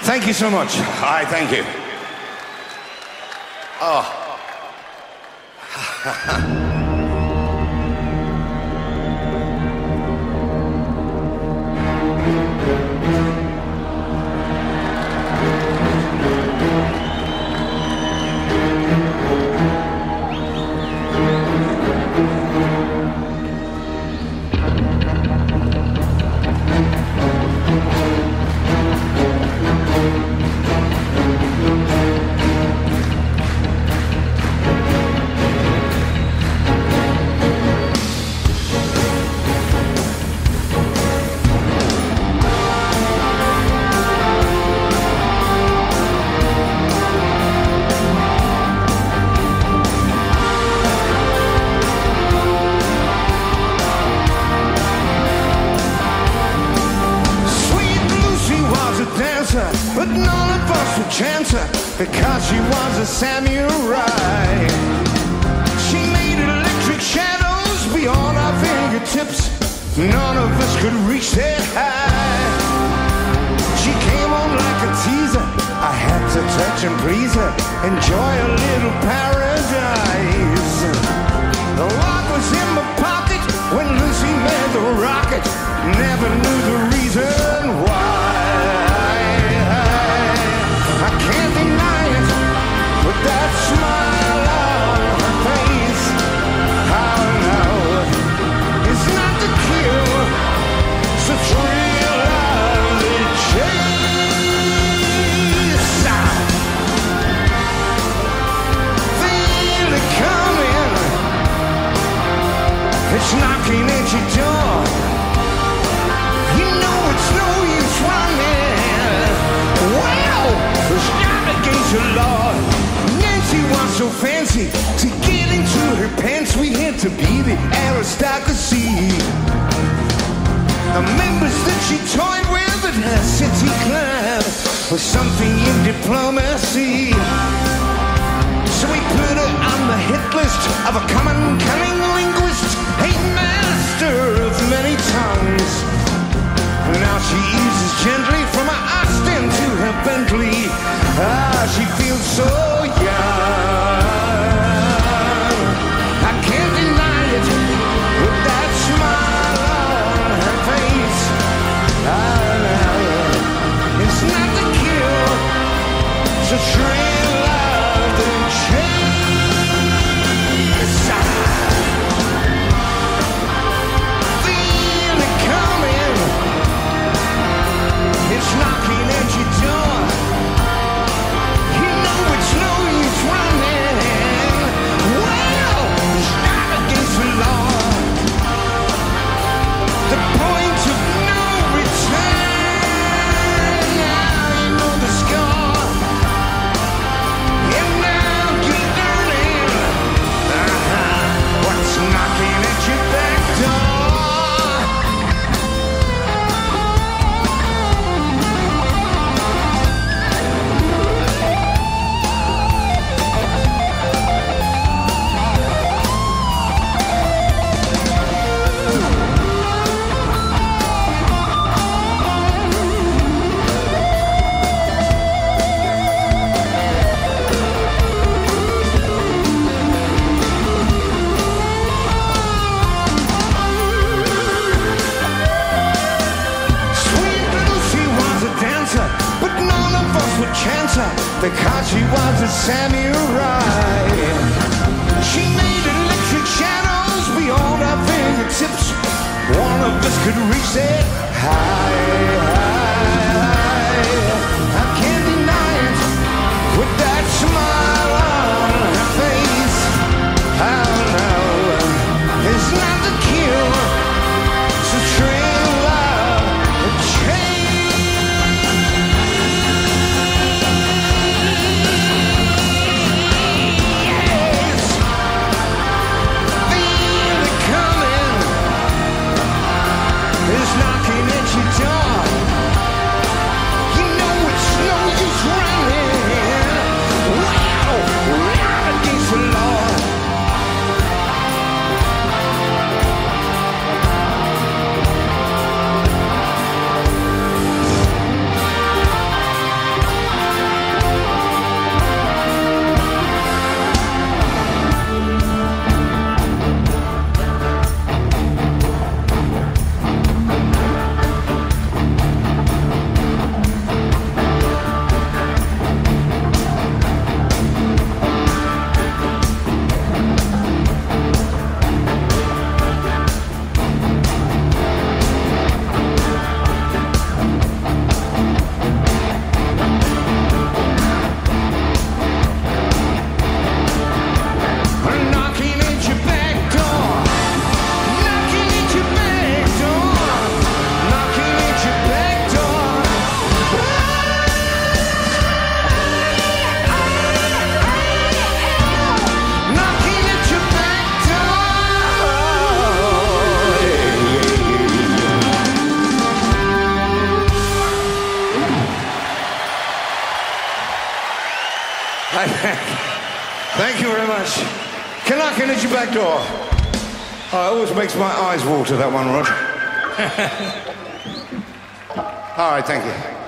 Thank you so much. Hi, thank you. Oh. But none of us would chance her because she was a samurai. She made electric shadows beyond our fingertips. None of us could reach that high. She came on like a teaser. I had to touch and please her, enjoy a little paradise. The lock was in my pocket when Lucy made the rocket. Never knew the reason why. I can't deny it, with that smile on her face. Oh no, it's not the cure, it's the thrill of the chase. Feel it coming, it's knocking at your door. You know it's no use running. Well, it's not against the law. Nancy was so fancy to get into her pants. We had to be the aristocracy. The members that she toyed with at her city club was something in diplomacy. So we put her on the hit list of a common cunning linguist, a master of many tongues. Now she eases gently from her Austin to her Bentley. Ah, she feels so young. I can't deny it, with that smile on her face. Ah, now, it's not the cure, it's a thrill of the chase. Feel it coming, it's knocking at your door. You know it's no use running. Well, it's not against the law. The point of no return. Now you know the score. And now you're learning what's knocking at your back door. But none of us would chance her because she was a samurai. She made electric shadows beyond our fingertips. One of us could reach that high. I can't deny it, with that smile on her face. Oh no, it's not the cure, it's the thrill of the chase. Knocking at your door. Thank you very much. Can I connect your back door? Oh, it always makes my eyes water, that one, Rod. All right, thank you.